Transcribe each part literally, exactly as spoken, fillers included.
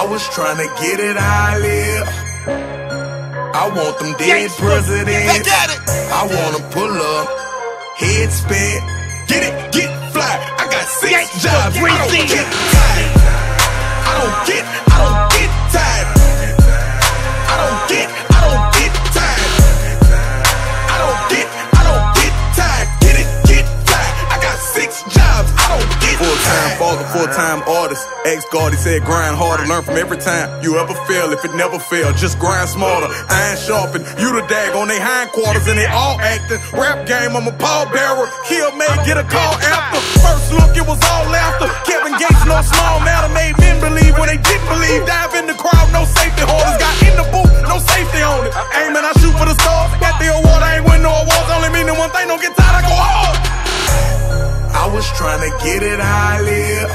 was trying to get it how I live. I want them dead presidents. I wanna pull up, head spin, get it, get fly. I got six jobs, I don't get tired. I don't get, I don't get tired. I don't get, I don't get tired. I don't get, I don't get tired. Get it, get fly. I got six jobs, I don't get tired. Full-time father, full-time artist. Ex-guard, he said grind harder, learn from every time you ever fail. If it never failed, just grind smarter. Iron sharpen, you the dag on they hindquarters and they all acting. Rap game, I'm a pallbearer. Kill May, get a call after. First look, it was all laughter. Kevin Gates, no small matter, made men believe when they didn't believe. Dive in the crowd, no safety holders. Got in the booth, no safety on it. Aiming, I shoot for the stars. Got the award, I ain't win no awards. Only meaning one thing, don't get tired, I go hard. I was trying to get it how I live.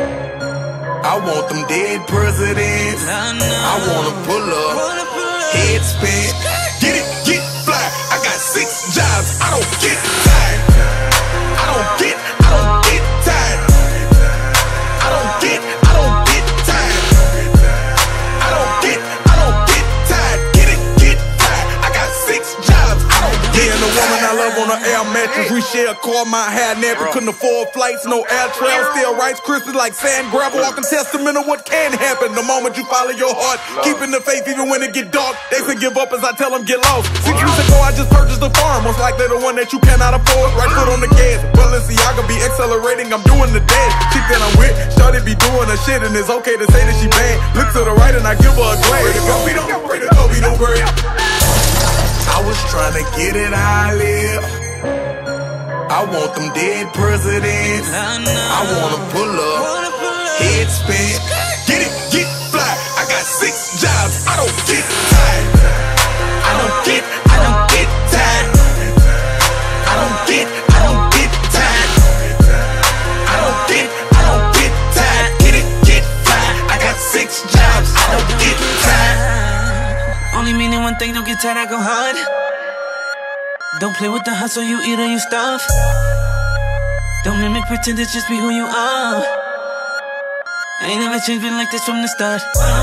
I want them dead presidents. I wanna pull up, head spin, get it, get fly. I got six jobs, I don't get tired. I don't get, I don't get tired. I don't get, I don't get tired. I don't get, I don't get tired. Get it, get fly. I got six jobs, I don't get tired. The woman I love on an air mattress. We share a car, my hair nappy. Couldn't afford flights, no air travel. Still rice crispy like sand gravel. Walking testament of what can happen the moment you follow your heart. Keeping the faith even when it get dark. They say give up as I tell them get lost. Six weeks ago I just purchased a farm. Most likely the one that you cannot afford. Right foot on the gas. Balenciaga be accelerating, I'm doing the dance. Chick that I'm with, started be doing her shit. And it's okay to say that she bad. Look to the right and I give her a glance. Pray to go, we don't, pray to go, we don't pray. I was trying to get it how I live. I want them dead presidents. I wanna pull up, head spin, get it, get fly. I got six jobs, I don't get tired. I don't get, I don't get tired. I don't get, I don't get tired. I don't get, I don't get tired. Get it, get fly. I got six jobs, I don't get tired. Only meaning one thing, don't get tired, I go hard. Don't play with the hustle, you eat or you starve. Don't mimic, pretend to just be who you are. I ain't never changed, been like this from the start.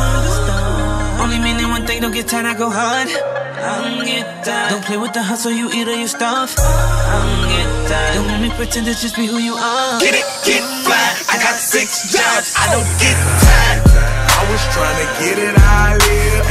Only meaning one thing, don't get tired, I go hard. Don't get tired. Don't play with the hustle, you eat or you starve. Don't get tired. Don't mimic, pretend to just be who you are. Get it, get fly. I got six jobs, I don't get tired. I was trying to get it how I live.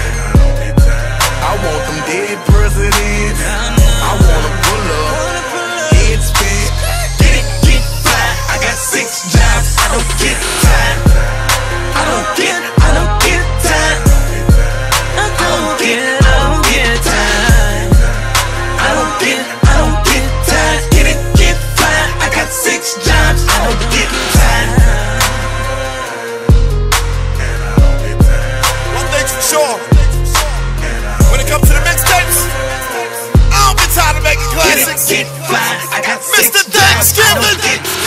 I want them dead presidents. I wanna pull up, head spin, get it, get fly. I got six jobs, I don't get tired. I don't get, I don't get tired. I don't get, I don't get tired. I don't get, I don't get tired. Get it, get fly. I got six jobs, I don't get tired. One thing's for sure. When it comes to the mixtapes, I don't get tired of making classics. Get it, get fly. I got six Mister jobs, I don't Thanksgiving. get